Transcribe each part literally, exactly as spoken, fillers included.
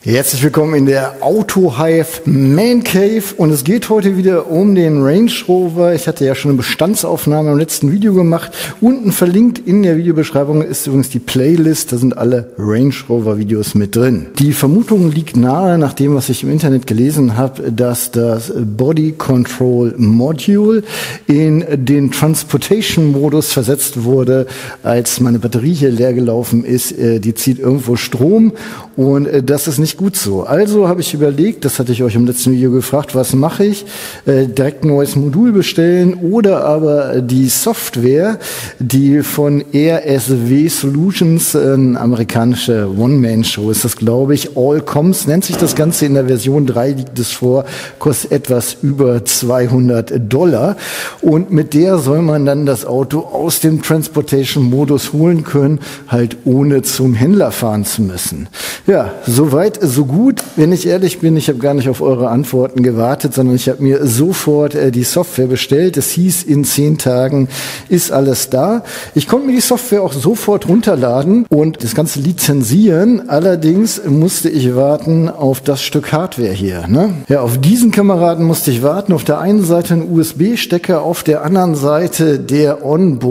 Herzlich willkommen in der Autohive Man Cave und es geht heute wieder um den Range Rover. Ich hatte ja schon eine Bestandsaufnahme im letzten Video gemacht. Unten verlinkt in der Videobeschreibung ist übrigens die Playlist, da sind alle Range Rover Videos mit drin. Die Vermutung liegt nahe, nach dem, was ich im Internet gelesen habe, dass das Body Control Module in den Transportation Modus versetzt wurde, als meine Batterie hier leer gelaufen ist. Die zieht irgendwo Strom und das ist nicht gut so. Also habe ich überlegt, das hatte ich euch im letzten Video gefragt, was mache ich? Äh, direkt ein neues Modul bestellen oder aber die Software, die von R S W Solutions, äh, eine amerikanische One-Man-Show ist das, glaube ich, Allcoms, nennt sich das Ganze, in der Version drei liegt es vor, kostet etwas über zweihundert Dollar und mit der soll man dann das Auto aus dem Transportation-Modus holen können, halt ohne zum Händler fahren zu müssen. Ja, soweit so gut. Wenn ich ehrlich bin, ich habe gar nicht auf eure Antworten gewartet, sondern ich habe mir sofort äh, die Software bestellt. Es hieß, in zehn Tagen ist alles da. Ich konnte mir die Software auch sofort runterladen und das Ganze lizenzieren. Allerdings musste ich warten auf das Stück Hardware hier. Ne? Ja, auf diesen Kameraden musste ich warten. Auf der einen Seite ein U S B-Stecker, auf der anderen Seite der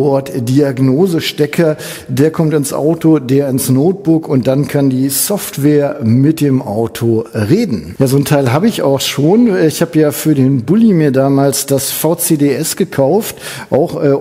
Onboard-Diagnosestecker. Der kommt ins Auto, der ins Notebook und dann kann die Software mit dem Auto reden. Ja, so ein Teil habe ich auch schon. Ich habe ja für den Bulli mir damals das V C D S gekauft, auch äh,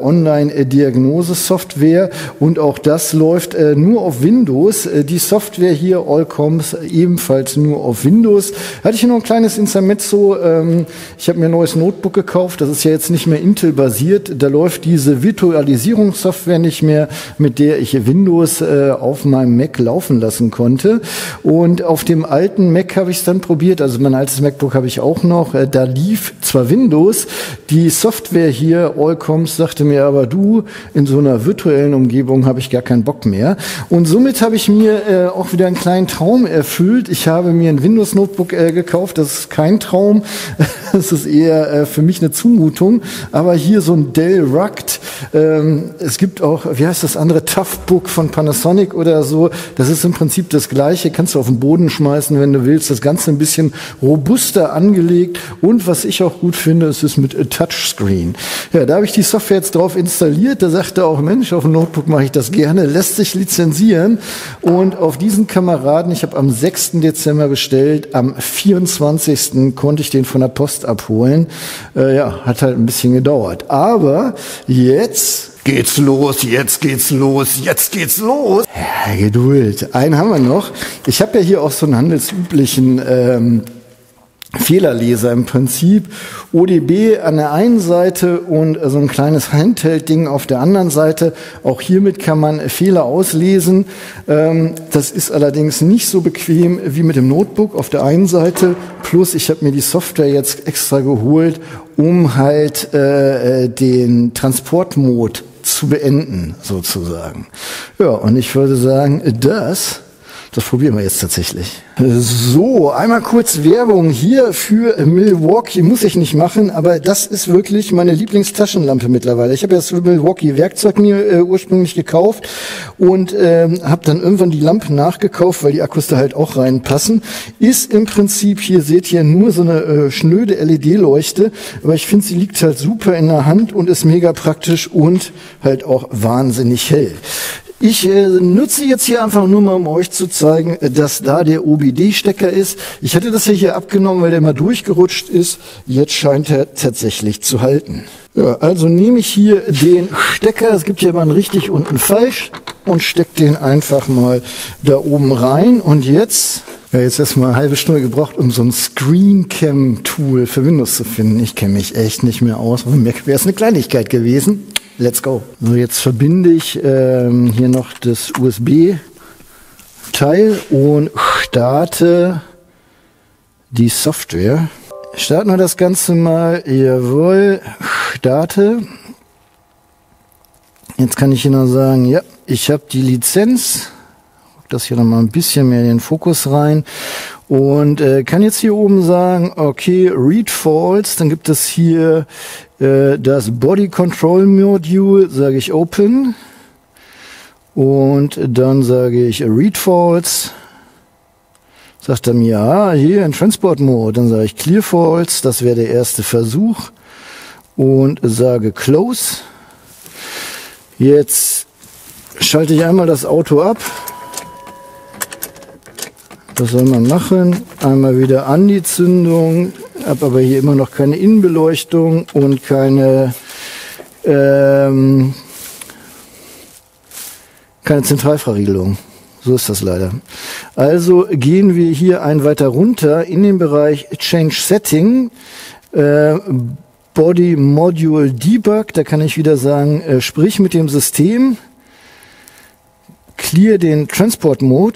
Online-Diagnose-Software und auch das läuft äh, nur auf Windows. Äh, die Software hier, Allcoms, ebenfalls nur auf Windows. Hatte ich noch ein kleines Intermezzo. Ähm, ich habe mir ein neues Notebook gekauft, das ist ja jetzt nicht mehr Intel-basiert. Da läuft diese Virtualisierungssoftware nicht mehr, mit der ich Windows äh, auf meinem Mac laufen lassen konnte. Und auf dem alten Mac habe ich es dann probiert, also mein altes MacBook habe ich auch noch, da lief zwar Windows, die Software hier, Allcoms, sagte mir aber, du, in so einer virtuellen Umgebung habe ich gar keinen Bock mehr. Und somit habe ich mir äh, auch wieder einen kleinen Traum erfüllt. Ich habe mir ein Windows-Notebook äh, gekauft, das ist kein Traum, das ist eher äh, für mich eine Zumutung, aber hier so ein Dell Rugged, ähm, es gibt auch, wie heißt das andere, Toughbook von Panasonic oder so, das ist im Prinzip das Gleiche, kannst du auf den Boden schmeißen, wenn du willst. Das Ganze ein bisschen robuster angelegt und was ich auch gut finde, es ist mit Touchscreen. Ja, da habe ich die Software jetzt drauf installiert. Da sagte auch, Mensch, auf dem Notebook mache ich das gerne, lässt sich lizenzieren und auf diesen Kameraden, ich habe am sechsten Dezember bestellt, am vierundzwanzigsten konnte ich den von der Post abholen. Äh, ja, hat halt ein bisschen gedauert. Aber jetzt geht's los, jetzt geht's los, jetzt geht's los. Ja, Geduld. Einen haben wir noch. Ich habe ja hier auch so einen handelsüblichen ähm, Fehlerleser im Prinzip. O D B an der einen Seite und so ein kleines Handheld-Ding auf der anderen Seite. Auch hiermit kann man Fehler auslesen. Ähm, das ist allerdings nicht so bequem wie mit dem Notebook auf der einen Seite. Plus ich habe mir die Software jetzt extra geholt, um halt äh, den Transportmod zu beenden, sozusagen. Ja, und ich würde sagen, das, das probieren wir jetzt tatsächlich. So, einmal kurz Werbung hier für Milwaukee, muss ich nicht machen, aber das ist wirklich meine Lieblingstaschenlampe mittlerweile. Ich habe ja das Milwaukee Werkzeug mir äh, ursprünglich gekauft und ähm, habe dann irgendwann die Lampe nachgekauft, weil die Akkus da halt auch reinpassen. Ist im Prinzip, hier seht ihr, nur so eine äh, schnöde L E D-Leuchte, aber ich finde, sie liegt halt super in der Hand und ist mega praktisch und halt auch wahnsinnig hell. Ich äh, nutze jetzt hier einfach nur mal, um euch zu zeigen, dass da der O B D-Stecker ist. Ich hatte das ja hier abgenommen, weil der mal durchgerutscht ist. Jetzt scheint er tatsächlich zu halten. Ja, also nehme ich hier den Stecker, es gibt ja mal einen richtig und einen falsch, und stecke den einfach mal da oben rein. Und jetzt, ja, jetzt erstmal eine halbe Stunde gebraucht, um so ein Screencam-Tool für Windows zu finden. Ich kenne mich echt nicht mehr aus. Mir wäre es eine Kleinigkeit gewesen. Let's go. So, jetzt verbinde ich ähm, hier noch das U S B-Teil und starte die Software. Starten wir das Ganze mal. Jawohl, starte. Jetzt kann ich hier noch sagen, ja, ich habe die Lizenz. Das hier noch mal ein bisschen mehr in den Fokus rein. Und äh, kann jetzt hier oben sagen, okay, Read False, dann gibt es hier äh, das Body Control Module, sage ich Open. Und dann sage ich Read False. Sagt er mir, ja, hier in Transport Mode. Dann sage ich Clear False, das wäre der erste Versuch. Und sage Close. Jetzt schalte ich einmal das Auto ab. Das soll man machen. Einmal wieder an die Zündung. Hab aber hier immer noch keine Innenbeleuchtung und keine, ähm, keine Zentralverriegelung. So ist das leider. Also gehen wir hier ein weiter runter in den Bereich Change Setting. Äh, Body Module Debug. Da kann ich wieder sagen, äh, sprich mit dem System. Clear den Transport Mode.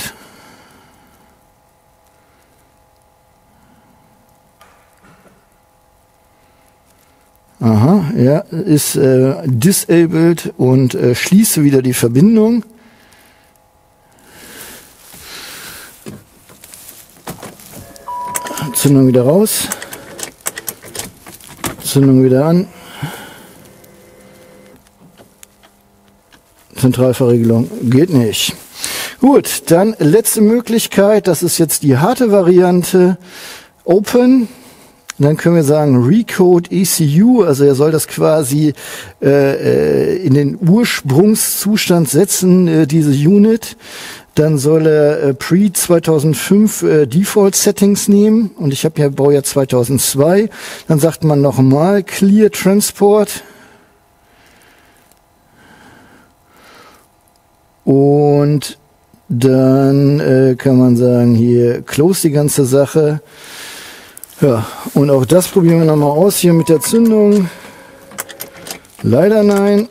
Aha, ja, ist äh, disabled und äh, schließe wieder die Verbindung. Zündung wieder raus. Zündung wieder an. Zentralverriegelung geht nicht. Gut, dann letzte Möglichkeit, das ist jetzt die harte Variante. Open. Dann können wir sagen Recode E C U, also er soll das quasi äh, in den Ursprungszustand setzen, äh, diese Unit. Dann soll er äh, Pre zweitausendfünf äh, Default Settings nehmen und ich habe ja Baujahr zweitausendzwei. Dann sagt man nochmal Clear Transport. Und dann äh, kann man sagen hier Close die ganze Sache. Ja, und auch das probieren wir nochmal aus hier mit der Zündung. Leider nein.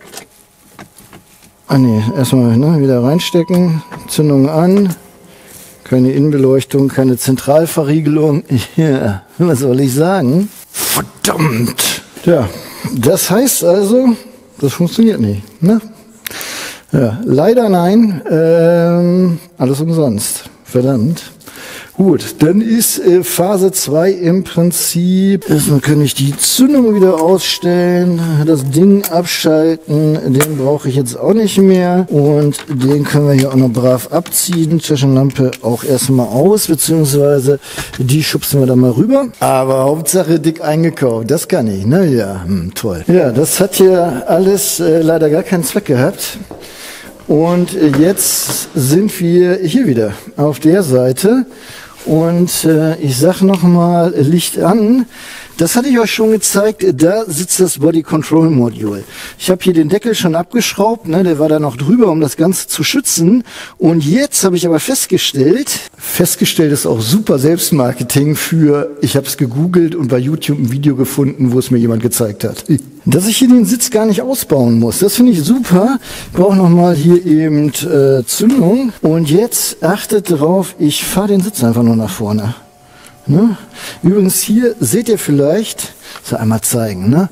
Ah ne, erstmal ne, wieder reinstecken. Zündung an. Keine Innenbeleuchtung, keine Zentralverriegelung. Ja, was soll ich sagen? Verdammt! Ja, das heißt also, das funktioniert nicht. Ne? Ja, leider nein. Ähm, alles umsonst. Verdammt. Gut, dann ist äh, Phase zwei im Prinzip, erstmal kann ich die Zündung wieder ausstellen, das Ding abschalten, den brauche ich jetzt auch nicht mehr und den können wir hier auch noch brav abziehen, Taschenlampe auch erstmal aus, beziehungsweise die schubsen wir dann mal rüber, aber Hauptsache dick eingekauft, das kann ich, ne, ja, hm, toll. Ja, das hat hier alles äh, leider gar keinen Zweck gehabt. Und jetzt sind wir hier wieder auf der Seite und äh, ich sag noch mal Licht an. Das hatte ich euch schon gezeigt, da sitzt das Body Control Module. Ich habe hier den Deckel schon abgeschraubt, ne, der war da noch drüber, um das Ganze zu schützen. Und jetzt habe ich aber festgestellt, festgestellt ist auch super Selbstmarketing für, ich habe es gegoogelt und bei YouTube ein Video gefunden, wo es mir jemand gezeigt hat. Dass ich hier den Sitz gar nicht ausbauen muss, das finde ich super. Ich brauche nochmal hier eben äh, Zündung. Und jetzt achtet drauf, ich fahre den Sitz einfach nur nach vorne. Ne? Übrigens hier seht ihr vielleicht, so einmal zeigen, ne?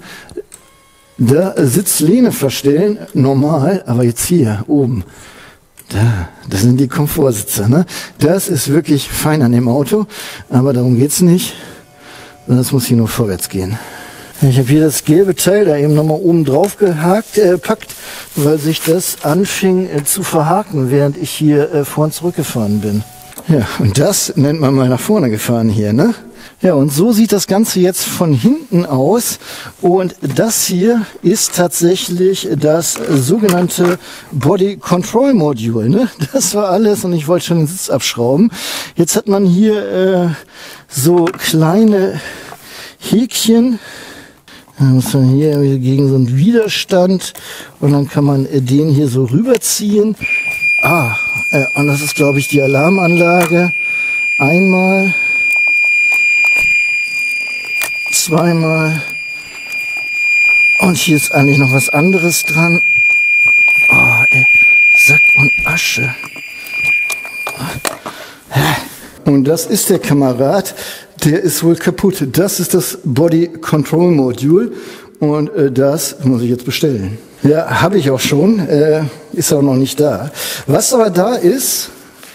Da Sitzlehne verstellen, normal, aber jetzt hier oben, da, das sind die Komfortsitze, ne? Das ist wirklich fein an dem Auto, aber darum geht's nicht, sondern es muss hier nur vorwärts gehen. Ich habe hier das gelbe Teil da eben nochmal oben drauf gehakt, äh, packt, weil sich das anfing äh, zu verhaken, während ich hier äh, vor und zurückgefahren bin. Ja, und das nennt man mal nach vorne gefahren hier, ne? Ja, und so sieht das Ganze jetzt von hinten aus. Und das hier ist tatsächlich das sogenannte Body Control Module, ne? Das war alles und ich wollte schon den Sitz abschrauben. Jetzt hat man hier äh, so kleine Häkchen. Da muss man hier gegen so einen Widerstand und dann kann man äh, den hier so rüberziehen. Ah, äh, und das ist, glaube ich, die Alarmanlage. Einmal, zweimal und hier ist eigentlich noch was anderes dran. Oh, ey, Sack und Asche. Und das ist der Kamerad, der ist wohl kaputt. Das ist das Body Control Module und äh, das muss ich jetzt bestellen. Ja, habe ich auch schon, äh, ist auch noch nicht da. Was aber da ist,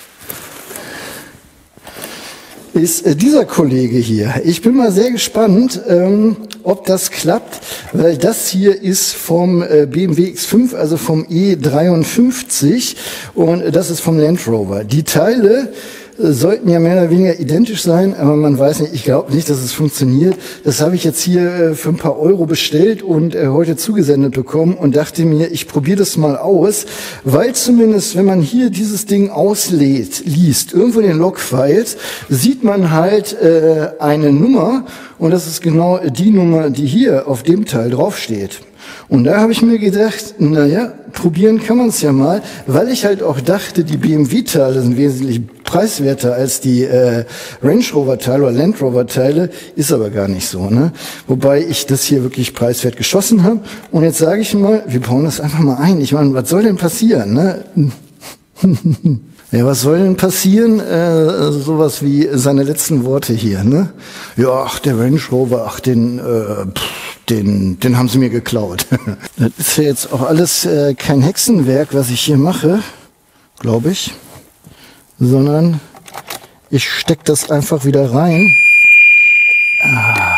ist äh, dieser Kollege hier. Ich bin mal sehr gespannt, ähm, ob das klappt, weil das hier ist vom äh, B M W X fünf, also vom E dreiundfünfzig und äh, das ist vom Land Rover. Die Teile äh, sollten ja mehr oder weniger identisch sein, aber man weiß nicht, ich glaube nicht, dass es funktioniert. Das habe ich jetzt hier äh, für ein paar Euro bestellt und äh, heute zugesendet bekommen und dachte mir, ich probiere das mal aus, weil zumindest, wenn man hier dieses Ding auslädt, liest, irgendwo in den Logfiles, sieht man halt äh, eine Nummer und das ist genau die Nummer, die hier auf dem Teil draufsteht. Und da habe ich mir gedacht, naja, probieren kann man es ja mal, weil ich halt auch dachte, die B M W-Teile sind wesentlich preiswerter als die äh, Range Rover-Teile oder Land Rover-Teile, ist aber gar nicht so, ne? Wobei ich das hier wirklich preiswert geschossen habe. Und jetzt sage ich mal, wir bauen das einfach mal ein. Ich meine, was soll denn passieren, ne? Ja, was soll denn passieren? Äh, sowas wie seine letzten Worte hier, ne? Ja, ach, der Range Rover, ach, den, äh, pff, den, den haben sie mir geklaut. Das ist ja jetzt auch alles äh, kein Hexenwerk, was ich hier mache, glaube ich, sondern ich stecke das einfach wieder rein. Ah.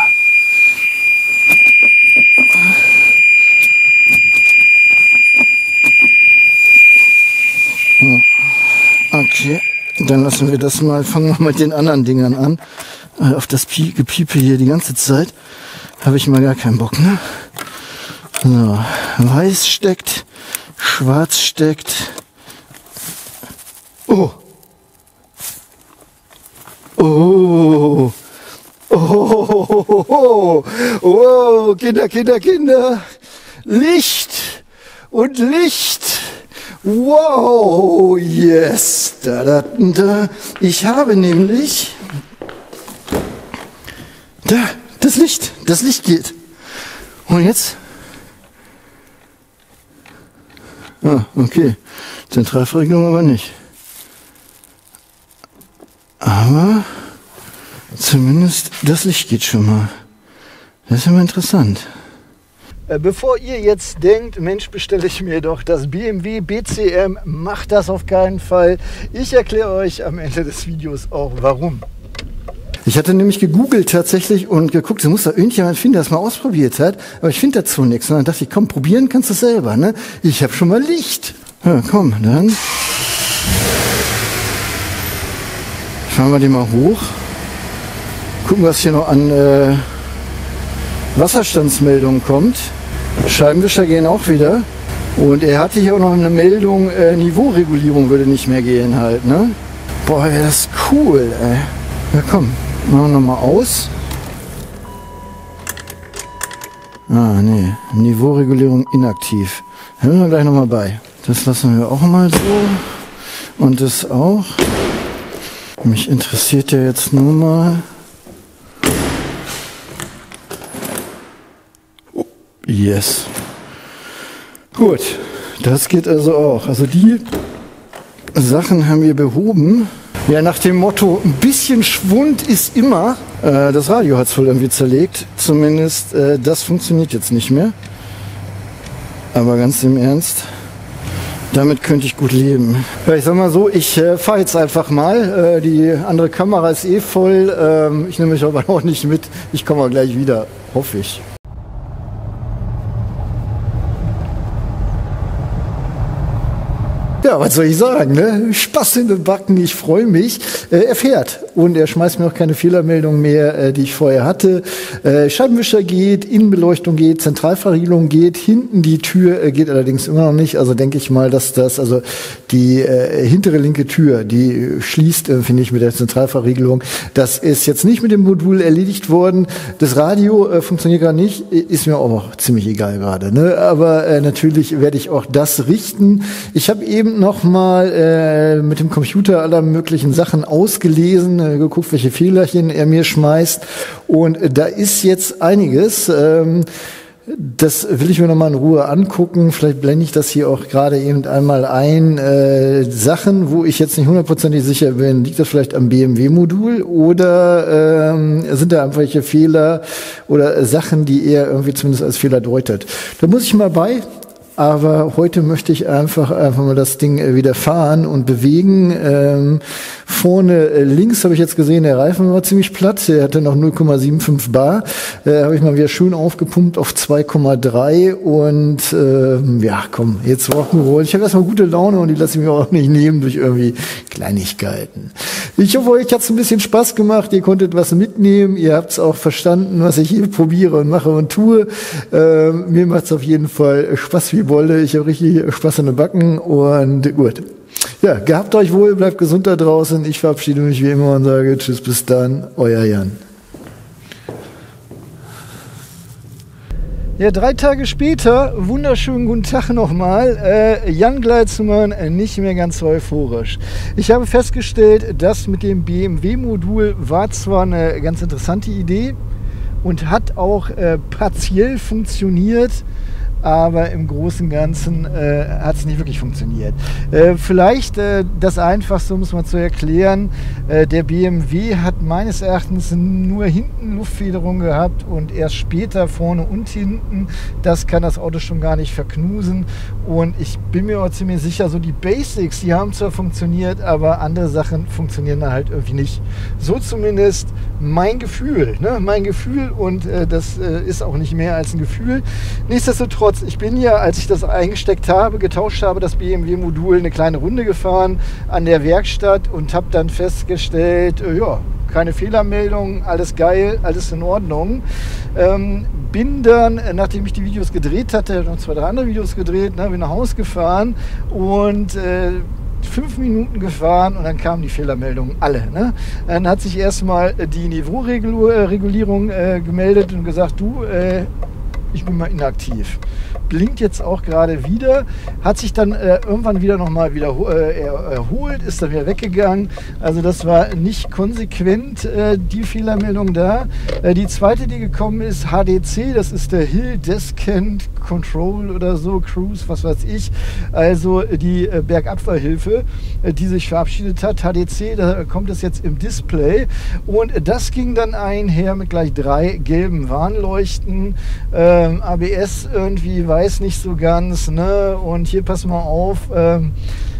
Okay, dann lassen wir das mal, fangen wir mit den anderen Dingern an. Auf das Gepiepe hier die ganze Zeit habe ich mal gar keinen Bock, ne? So, weiß steckt, schwarz steckt. Oh. Oh. Oh. Oh. Oh. Oh. Kinder, Kinder, Kinder. Licht und Licht. Wow, yes. Da, da, da. Ich habe nämlich da, das Licht. Das Licht geht. Und jetzt? Ah, okay. Zentralverriegelung aber nicht. Aber zumindest das Licht geht schon mal. Das ist immer interessant. Bevor ihr jetzt denkt, Mensch, bestelle ich mir doch das B M W B C M, macht das auf keinen Fall. Ich erkläre euch am Ende des Videos auch warum. Ich hatte nämlich gegoogelt tatsächlich und geguckt, es muss da irgendjemand finden, der das mal ausprobiert hat. Aber ich finde dazu nichts. Und dann dachte ich, komm, probieren kannst du selber, ne? Ich habe schon mal Licht. Ja, komm, dann fahren wir den mal hoch. Gucken, was hier noch an äh, Wasserstandsmeldungen kommt. Scheibenwischer gehen auch wieder. Und er hatte hier auch noch eine Meldung, äh, Niveauregulierung würde nicht mehr gehen halt, ne? Boah, wäre das cool, ey. Ja, komm, machen wir nochmal aus. Ah, nee, Niveauregulierung inaktiv. Da sind wir gleich nochmal bei. Das lassen wir auch mal so. Und das auch. Mich interessiert ja jetzt nur mal. Yes. Gut, das geht also auch. Also die Sachen haben wir behoben. Ja, nach dem Motto, ein bisschen Schwund ist immer. Äh, das Radio hat es wohl irgendwie zerlegt. Zumindest äh, das funktioniert jetzt nicht mehr. Aber ganz im Ernst, damit könnte ich gut leben. Ja, ich sag mal so, ich äh, fahre jetzt einfach mal. Äh, die andere Kamera ist eh voll. Ähm, ich nehme mich aber auch nicht mit. Ich komme mal gleich wieder, hoffe ich. Ja, was soll ich sagen, ne? Spaß in den Backen, ich freue mich. Äh, er fährt und er schmeißt mir auch keine Fehlermeldung mehr, äh, die ich vorher hatte. Äh, Scheibenwischer geht, Innenbeleuchtung geht, Zentralverriegelung geht, hinten die Tür äh, geht allerdings immer noch nicht. Also denke ich mal, dass das, also die äh, hintere linke Tür, die schließt, äh, finde ich, mit der Zentralverriegelung. Das ist jetzt nicht mit dem Modul erledigt worden. Das Radio äh, funktioniert gar nicht, ist mir auch ziemlich egal gerade, ne? Aber äh, natürlich werde ich auch das richten. Ich habe eben noch mal äh, mit dem Computer aller möglichen Sachen ausgelesen, äh, geguckt, welche Fehlerchen er mir schmeißt. Und äh, da ist jetzt einiges. Ähm, das will ich mir noch mal in Ruhe angucken. Vielleicht blende ich das hier auch gerade eben einmal ein. Äh, Sachen, wo ich jetzt nicht hundertprozentig sicher bin, liegt das vielleicht am B M W-Modul oder ähm, sind da einfach welche Fehler oder Sachen, die er irgendwie zumindest als Fehler deutet. Da muss ich mal bei. aber heute möchte ich einfach einfach mal das Ding äh, wieder fahren und bewegen. Ähm, vorne äh, links habe ich jetzt gesehen, der Reifen war ziemlich platt, der hatte noch null Komma fünfundsiebzig Bar, äh, habe ich mal wieder schön aufgepumpt auf zwei Komma drei und äh, ja, komm, jetzt Rock'n'Roll. Ich habe erstmal gute Laune und die lasse ich mir auch nicht nehmen durch irgendwie Kleinigkeiten. Ich hoffe, euch hat's ein bisschen Spaß gemacht, ihr konntet was mitnehmen, ihr habt's auch verstanden, was ich hier probiere und mache und tue. Äh, mir macht's auf jeden Fall Spaß wie Wolle, ich habe richtig Spaß an den Backen und gut. Ja, gehabt euch wohl, bleibt gesund da draußen. Ich verabschiede mich wie immer und sage tschüss, bis dann, euer Jan. Ja, drei Tage später, wunderschönen guten Tag nochmal, äh, Jan Gleitzmann, äh, nicht mehr ganz euphorisch. Ich habe festgestellt, das mit dem B M W-Modul war zwar eine ganz interessante Idee und hat auch äh, partiell funktioniert, aber im Großen und Ganzen äh, hat es nicht wirklich funktioniert. Äh, vielleicht äh, das Einfachste, um es mal zu erklären, äh, der B M W hat meines Erachtens nur hinten Luftfederung gehabt und erst später vorne und hinten. Das kann das Auto schon gar nicht verknusen und ich bin mir auch ziemlich sicher, so die Basics, die haben zwar funktioniert, aber andere Sachen funktionieren da halt irgendwie nicht. So zumindest mein Gefühl, ne? Mein Gefühl und äh, das äh, ist auch nicht mehr als ein Gefühl. Nichtsdestotrotz, ich bin ja, als ich das eingesteckt habe, getauscht habe, das B M W-Modul, eine kleine Runde gefahren an der Werkstatt und habe dann festgestellt, äh, ja, keine Fehlermeldung, alles geil, alles in Ordnung. Ähm, bin dann, nachdem ich die Videos gedreht hatte, noch zwei, drei andere Videos gedreht, ne, bin nach Hause gefahren und äh, fünf Minuten gefahren und dann kamen die Fehlermeldungen alle. Ne? Dann hat sich erstmal die Niveauregulierung äh, gemeldet und gesagt, du, äh, ich bin mal inaktiv. Blinkt jetzt auch gerade wieder, hat sich dann äh, irgendwann wieder nochmal wieder äh, erholt, ist dann wieder weggegangen. Also das war nicht konsequent, äh, die Fehlermeldung da. Äh, die zweite, die gekommen ist, H D C, das ist der Hill Descent Control oder so, Cruise, was weiß ich. Also die äh, Bergabfahrhilfe, äh, die sich verabschiedet hat. H D C, da kommt es jetzt im Display. Und das ging dann einher mit gleich drei gelben Warnleuchten. Ähm, A B S irgendwie weiß nicht so ganz, ne? Und hier pass mal auf, ähm,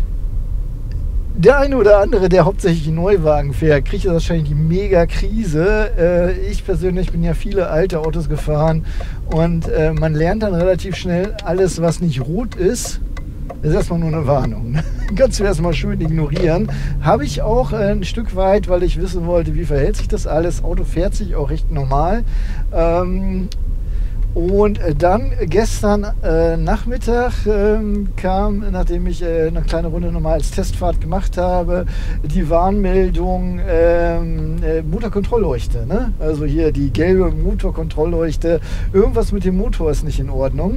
der eine oder andere, der hauptsächlich Neuwagen fährt, kriegt ja wahrscheinlich die Mega-Krise. Äh, ich persönlich bin ja viele alte Autos gefahren und äh, man lernt dann relativ schnell, alles was nicht rot ist, das ist erstmal nur eine Warnung. Kannst du erstmal schön ignorieren. Habe ich auch äh, ein Stück weit, weil ich wissen wollte, wie verhält sich das alles. Auto fährt sich auch recht normal. Ähm, Und dann gestern äh, Nachmittag ähm, kam, nachdem ich äh, eine kleine Runde nochmal als Testfahrt gemacht habe, die Warnmeldung ähm, äh, Motorkontrollleuchte. Ne? Also hier die gelbe Motorkontrollleuchte. Irgendwas mit dem Motor ist nicht in Ordnung.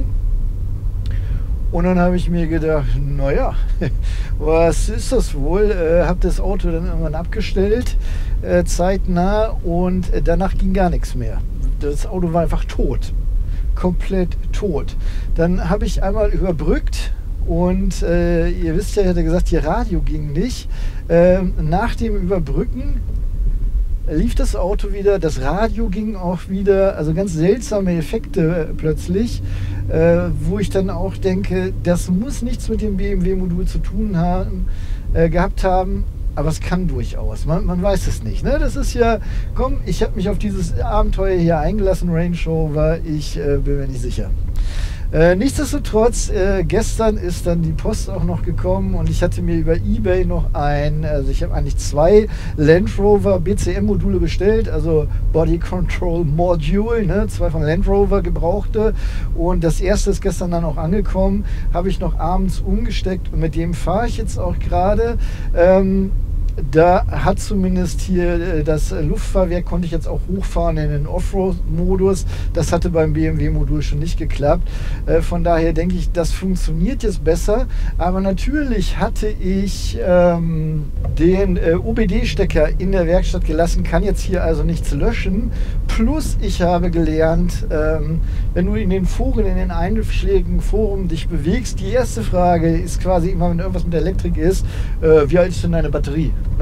Und dann habe ich mir gedacht, naja, was ist das wohl? Äh, habe das Auto dann irgendwann abgestellt, äh, zeitnah, und äh, danach ging gar nichts mehr. Das Auto war einfach tot. Komplett tot. Dann habe ich einmal überbrückt und äh, ihr wisst ja, ich hatte gesagt, hier Radio ging nicht. Ähm, nach dem Überbrücken lief das Auto wieder, das Radio ging auch wieder, also ganz seltsame Effekte äh, plötzlich, äh, wo ich dann auch denke, das muss nichts mit dem B M W-Modul zu tun haben, äh, gehabt haben. Aber es kann durchaus, man, man weiß es nicht. Ne? Das ist ja, komm, ich habe mich auf dieses Abenteuer hier eingelassen, Range Rover, ich äh, bin mir nicht sicher. Äh, nichtsdestotrotz, äh, gestern ist dann die Post auch noch gekommen und ich hatte mir über eBay noch ein, also ich habe eigentlich zwei Land Rover B C M-Module bestellt, also Body Control Module, ne? Zwei von Land Rover gebrauchte, und das erste ist gestern dann auch angekommen, habe ich noch abends umgesteckt und mit dem fahre ich jetzt auch gerade. Ähm, Da hat zumindest hier das Luftfahrwerk, konnte ich jetzt auch hochfahren in den Offroad-Modus. Das hatte beim B M W-Modul schon nicht geklappt. Von daher denke ich, das funktioniert jetzt besser. Aber natürlich hatte ich ähm, den äh, O B D-Stecker in der Werkstatt gelassen, kann jetzt hier also nichts löschen. Plus ich habe gelernt, ähm, wenn du in den Foren, in den einschlägigen Foren dich bewegst, die erste Frage ist quasi immer, wenn irgendwas mit der Elektrik ist, äh, wie alt ist denn deine Batterie? Ne?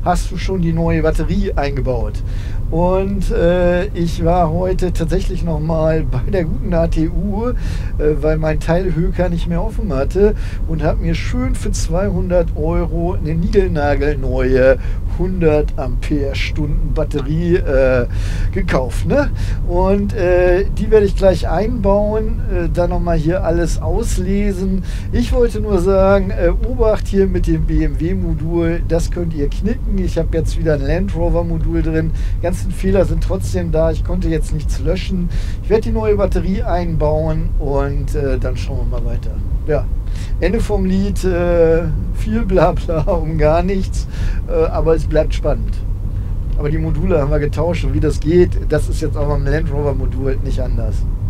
hast du schon die neue Batterie eingebaut? Und äh, ich war heute tatsächlich noch mal bei der guten A T U, äh, weil mein Teilhöker nicht mehr offen hatte, und habe mir schön für zweihundert Euro eine niegelnagelneue hundert Ampere-Stunden Batterie äh, gekauft. Ne? Und äh, die werde ich gleich einbauen, äh, dann nochmal hier alles auslesen. Ich wollte nur sagen, äh, Obacht hier mit dem B M W-Modul, das könnt ihr knicken. Ich habe jetzt wieder ein Land Rover-Modul drin. Ganzen Fehler sind trotzdem da. Ich konnte jetzt nichts löschen. Ich werde die neue Batterie einbauen und äh, dann schauen wir mal weiter. Ja. Ende vom Lied, äh, viel Blabla um gar nichts, äh, aber es bleibt spannend. Aber die Module haben wir getauscht und wie das geht, das ist jetzt auch beim Land Rover Modul nicht anders.